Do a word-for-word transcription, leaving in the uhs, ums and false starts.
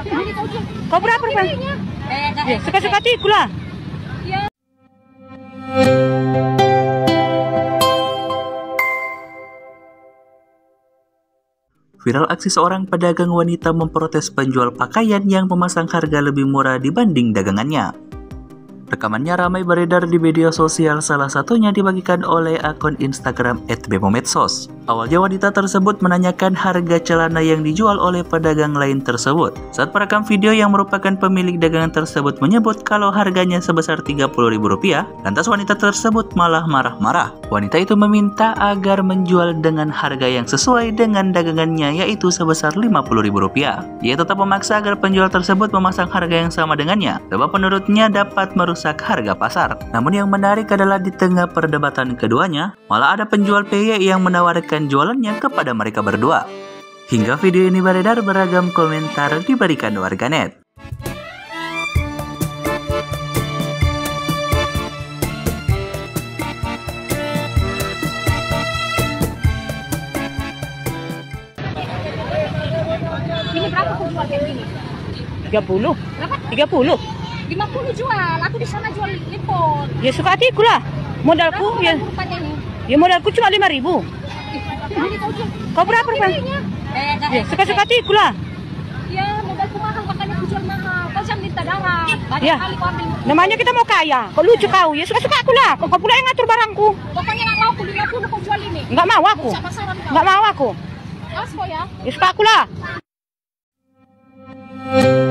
Kau berapa bang? Ya, suka-suka hatiku lah. Viral aksi seorang pedagang wanita memprotes penjual pakaian yang memasang harga lebih murah dibanding dagangannya. Rekamannya ramai beredar di media sosial, salah satunya dibagikan oleh akun Instagram et bemomedsos. Awalnya wanita tersebut menanyakan harga celana yang dijual oleh pedagang lain tersebut. Saat perekam video yang merupakan pemilik dagangan tersebut menyebut kalau harganya sebesar tiga puluh ribu rupiah, lantas wanita tersebut malah marah-marah. Wanita itu meminta agar menjual dengan harga yang sesuai dengan dagangannya, yaitu sebesar lima puluh ribu rupiah. Ia tetap memaksa agar penjual tersebut memasang harga yang sama dengannya, sebab menurutnya dapat merusak harga pasar. Namun yang menarik adalah di tengah perdebatan keduanya, malah ada penjual P Y yang menawarkan jualannya kepada mereka berdua. Hingga video ini beredar, beragam komentar diberikan warganet. Ini berapa kau jual kayak gini? tiga puluh. Berapa? tiga puluh. lima puluh jual, aku di sana jual lipot. Ya suka hatiku lah. Modalku ya. Ya modalku cuma lima ribu. Kau berapa bang? Ya suka-suka hatiku lah. Ya modalku mahal, makanya aku jual mahal. Kau jangan minta darah. Banyak ya. Kali kau ambil. Namanya kita mau kaya. Kau lucu kau. Ya suka-suka aku lah. Kau, kau pula yang ngatur barangku. Pokoknya nggak mau aku lima puluh kau jual ini. Nggak mau aku. Nggak mau aku. Awas kau ya. Ya suka aku lah.